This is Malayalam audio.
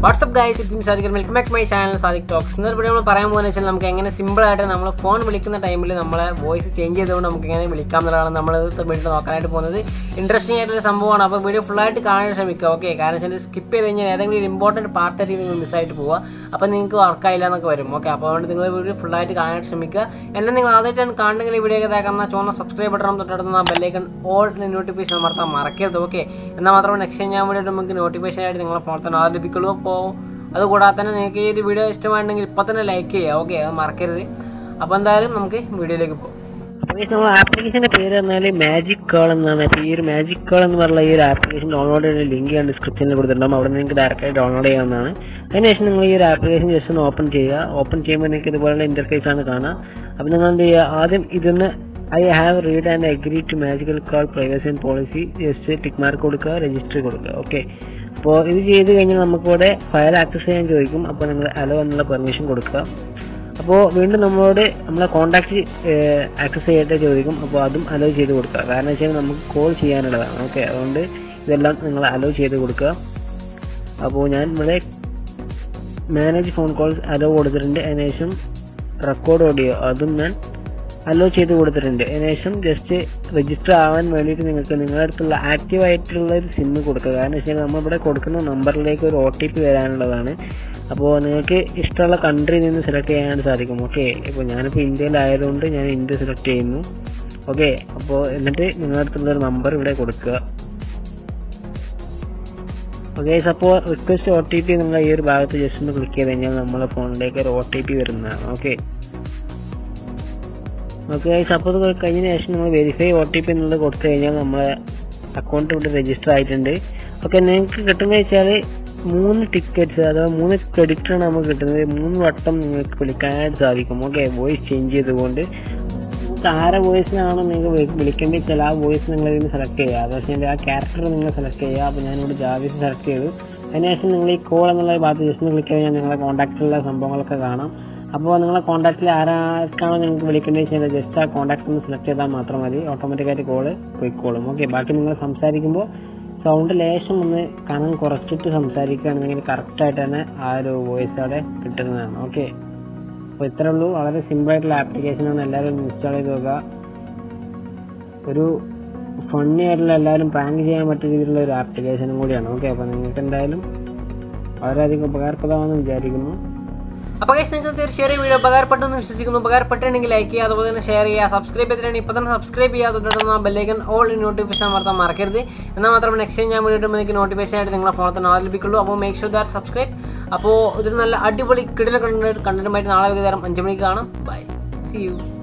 What's up guys, it's me Sadiq. Welcome back to my channel Sadiq Talks. In this video we will പറയാൻ പോകുന്നത് നമുക്ക് എങ്ങനെ സിമ്പിൾ ആയിട്ട് നമ്മൾ ഫോൺ വിളിക്കുന്ന ടൈമിൽ നമ്മളെ വോയിസ് ചേഞ്ച് ചെയ്തുകൊണ്ട് നമുക്ക് എങ്ങനെ വിളിക്കാം എന്നുള്ളതാണ് നമ്മൾ വീഡിയോ നോക്കാനായിട്ട് പോകുന്നത്. ഇൻട്രസ്റ്റിംഗ് ആയിട്ടുള്ള സംഭവമാണ്. അപ്പോൾ വീഡിയോ ഫുൾ ആയിട്ട് കാണാൻ ശ്രമിക്കുക. ഓക്കെ, കാരണം വെച്ചാൽ സ്കിപ്പ് ചെയ്ത് കഴിഞ്ഞാൽ ഏതെങ്കിലും ഒരു ഇമ്പോർട്ടൻറ്റ് പാർട്ടായിട്ട് നിങ്ങൾ മിസ്സായിട്ട് പോവുക. അപ്പോൾ നിങ്ങൾക്ക് വർക്കായില്ല എന്നൊക്കെ വരും. ഓക്കെ, അപ്പോൾ അതുകൊണ്ട് നിങ്ങൾ വീഡിയോ ഫുൾ ആയിട്ട് കാണാനായിട്ട് ശ്രമിക്കുക. എന്നെ നിങ്ങൾ ആദ്യമായിട്ടാണ് കാണണമെങ്കിൽ വീഡിയോ ഒക്കെ കാണാൻ ചുവന്ന സബ്സ്ക്രൈബ് ബട്ടൺ തൊട്ടടുത്ത് ബെല്ലൈക്കൺ ഓൾ നോട്ടിഫിക്കേഷൻ അമർത്താൻ മറക്കരുത്. ഓക്കെ, എന്നാൽ മാത്രമേ നെക്സ്റ്റ് ഞാൻ വീഡിയോ നമുക്ക് നോട്ടിഫിക്കേഷൻ ആയിട്ട് നിങ്ങളെ ഫോണിൽ തന്നെ ആദ്യം ലഭിക്കുള്ളൂ. അപ്പോൾ അതുകൂടാതെ തന്നെ നിങ്ങൾക്ക് ഈ ഒരു വീഡിയോ ഇഷ്ടമായിട്ടുണ്ടെങ്കിൽ ഇപ്പോൾ തന്നെ ലൈക്ക് ചെയ്യുക. ഓക്കെ, അത് മറക്കരുത്. അപ്പോൾ എന്തായാലും നമുക്ക് വീഡിയോയിലേക്ക് പോകാം. അപ്പോൾ നമ്മൾ ആപ്ലിക്കേഷൻ്റെ പേര് പറഞ്ഞാൽ മാജിക് കോൾ എന്നാണ്. അപ്പോൾ ഈ ഒരു മാജിക് കോൾ എന്ന് പറഞ്ഞ ഈ ഒരു ആപ്ലിക്കേഷൻ ഡൗൺലോഡ് ചെയ്യുന്ന ലിങ്ക് ഞാൻ ഡിസ്ക്രിപ്ഷനിൽ കൊടുത്തിട്ടുണ്ടാകും. അവിടെ നിങ്ങൾക്ക് ഡയറക്റ്റായി ഡൗൺലോഡ് ചെയ്യാവുന്നതാണ്. അതിനുശേഷം നിങ്ങൾ ഈ ഒരു ആപ്ലിക്കേഷൻ ജസ്റ്റ് ഒന്ന് ഓപ്പൺ ചെയ്യുക. ഓപ്പൺ ചെയ്യുമ്പോൾ നിങ്ങൾക്ക് ഇതുപോലുള്ള ഇൻ്റർഫേസ് ആണ് കാണുക. അപ്പോൾ നിങ്ങൾ എന്ത് ചെയ്യുക, ആദ്യം ഇതൊന്ന് I have read and agreed to magical call privacy and policy. Just tick mark കൊടുക്കുക, രജിസ്റ്റർ കൊടുക്കുക. ഓക്കെ, അപ്പോൾ ഇത് ചെയ്ത് കഴിഞ്ഞാൽ നമുക്കിവിടെ ഫയൽ ആക്സസ് ചെയ്യാൻ ചോദിക്കും. അപ്പോൾ നിങ്ങൾ അലോ എന്നുള്ള പെർമിഷൻ കൊടുക്കുക. അപ്പോൾ വീണ്ടും നമ്മളെ കോൺടാക്റ്റ് ആക്സസ് ചെയ്തിട്ട് ചോദിക്കും. അപ്പോൾ അതും അലോ ചെയ്ത് കൊടുക്കുക. കാരണം വെച്ചാൽ നമുക്ക് കോൾ ചെയ്യാനുള്ളതാണ്. ഓക്കെ, അതുകൊണ്ട് ഇതെല്ലാം നിങ്ങൾ അലോ ചെയ്ത് കൊടുക്കുക. അപ്പോൾ ഞാൻ ഇവിടെ മാനേജ് ഫോൺ കോൾസ് അലോ കൊടുത്തിട്ടുണ്ട്. അതിനുശേഷം റെക്കോർഡ് ഓഡിയോ അതും ഞാൻ അലോ ചെയ്ത് കൊടുത്തിട്ടുണ്ട്. അതിനുശേഷം ജസ്റ്റ് രജിസ്റ്റർ ആവാൻ വേണ്ടിയിട്ട് നിങ്ങൾക്ക് നിങ്ങളുടെ അടുത്തുള്ള ആക്റ്റീവ് ആയിട്ടുള്ള ഒരു സിം കൊടുക്കുക. കാരണം വെച്ചാൽ നമ്മളിവിടെ കൊടുക്കുന്ന നമ്പറിലേക്ക് ഒരു OTP വരാനുള്ളതാണ്. അപ്പോൾ നിങ്ങൾക്ക് ഇഷ്ടമുള്ള കൺട്രിയിൽ നിന്ന് സെലക്ട് ചെയ്യാനായിട്ട് സാധിക്കും. ഓക്കെ, ഇപ്പോൾ ഞാനിപ്പോൾ ഇന്ത്യയിലായതുകൊണ്ട് ഞാൻ ഇന്ത്യ സെലക്ട് ചെയ്യുന്നു. ഓക്കെ, അപ്പോൾ എന്നിട്ട് നിങ്ങളുടെ അടുത്തുള്ളൊരു നമ്പർ ഇവിടെ കൊടുക്കുക. ഓക്കെ, അപ്പോൾ റിക്വസ്റ്റ് OTP നിങ്ങൾ ഈ ഒരു ഭാഗത്ത് ജസ്റ്റ് ഒന്ന് ക്ലിക്ക് ചെയ്ത് കഴിഞ്ഞാൽ നമ്മളെ ഫോണിലേക്ക് ഒരു OTP വരുന്നതാണ്. ഓക്കെ, സപ്പോസ് കഴിഞ്ഞതിന് ശേഷം നമ്മൾ വെരിഫൈ OTP എന്നുള്ളത് കൊടുത്തു കഴിഞ്ഞാൽ നമ്മളെ അക്കൗണ്ട് ഇവിടെ രജിസ്റ്റർ ആയിട്ടുണ്ട്. ഓക്കെ, നിങ്ങൾക്ക് കിട്ടുന്നത് വെച്ചാൽ 3 ടിക്കറ്റ്സ് അഥവാ 3 ക്രെഡിറ്റാണ് നമുക്ക് കിട്ടുന്നത്. 3 വട്ടം നിങ്ങൾക്ക് വിളിക്കാനായിട്ട് സാധിക്കും. ഓക്കെ, വോയിസ് ചേഞ്ച് ചെയ്തുകൊണ്ട് നിങ്ങൾക്ക് ആരെ വോയിസിനാണോ നിങ്ങൾക്ക് വിളിക്കേണ്ടി വെച്ചാൽ ആ വോയിസ് നിങ്ങൾ ഇതിന് സെലക്ട് ചെയ്യുക. അതുപോലെ ആ ക്യാരക്ടർ നിങ്ങൾ സെലക്ട് ചെയ്യുക. അപ്പോൾ ഞാനിവിടെ ജാവീസ് സെലക്ട് ചെയ്തു. അതിനുശേഷം നിങ്ങൾ ഈ കോൾ എന്നുള്ള ഭാഗത്ത് ജസ്റ്റ് ക്ലിക്ക് കഴിഞ്ഞാൽ നിങ്ങളുടെ കോൺടാക്റ്റിലുള്ള സംഭവങ്ങളൊക്കെ കാണാം. അപ്പോൾ നിങ്ങളെ കോൺടാക്റ്റിൽ ആരാർക്കാണോ നിങ്ങൾക്ക് വിളിക്കേണ്ടത് വെച്ചാൽ ജസ്റ്റ് ആ കോൺടാക്റ്റ് ഒന്ന് സെലക്ട് ചെയ്താൽ മാത്രം മതി. ഓട്ടോമാറ്റിക്കായിട്ട് കോള് പോയിക്കോളും. ഓക്കെ, ബാക്കി നിങ്ങൾ സംസാരിക്കുമ്പോൾ സൗണ്ട് ലേശം ഒന്ന് കനം കുറച്ചിട്ട് സംസാരിക്കുകയാണെന്നുണ്ടെങ്കിൽ കറക്റ്റായിട്ട് തന്നെ ആ ഒരു വോയിസ് അവിടെ കിട്ടുന്നതാണ്. ഓക്കെ, അപ്പോൾ ഇത്രേ ഉള്ളൂ. വളരെ സിമ്പിളായിട്ടുള്ള ആപ്ലിക്കേഷനാണ്. എല്ലാവരും ഇൻസ്റ്റാൾ ചെയ്ത് നോക്കുക. ഒരു ഫണ്ണി ആയിട്ടുള്ള എല്ലാവരും പ്രാങ്ക് ചെയ്യാൻ പറ്റിയ രീതിയിലുള്ള ഒരു ആപ്ലിക്കേഷനും കൂടിയാണ്. ഓക്കെ, അപ്പോൾ നിങ്ങൾക്ക് എന്തായാലും വളരെയധികം ഉപകാരപ്രദമാണെന്ന് വിചാരിക്കുന്നു. അപ്പോൾ നിങ്ങൾക്ക് തീർച്ചയായും വീഡിയോ ഉപകാരപ്പെട്ടെന്ന് വിശ്വസിക്കുന്നു. ഉപകാരപ്പെട്ടുണ്ടെങ്കിൽ ലൈക്ക് ചെയ്യുക, അതുപോലെ തന്നെ ഷെയർ ചെയ്യുക. സബ്സ്ക്രൈബ് ചെയ്തിട്ടുണ്ടെങ്കിൽ ഇപ്പോൾ തന്നെ സബ്സ്ക്രൈബ് ചെയ്യുക. തൊട്ടടുത്ത് ബെല്ലൈക്കൺ ഓൾ നോട്ടിഫിക്കേഷൻ അമർത്താൻ മറക്കരുത്. എന്നാൽ മാത്രമേ നെക്സ്റ്റ് ഞാൻ വീഡിയോ ഇടുമ്പോൾ നോട്ടിഫിക്കേഷൻ ആയിട്ട് നിങ്ങളുടെ ഫോണിൽ തന്നെ ലഭിക്കുള്ളൂ. അപ്പോൾ മേക്ക് ഷുവർ ദാറ്റ് സബ്സ്ക്രൈബ്. അപ്പോൾ ഇതിൽ നല്ല അടിപൊളി കിടിലം കണ്ടന്റുമായിട്ട് നാളെ വൈകുന്നേരം 5 മണിക്ക് കാണാം. Bye, see U.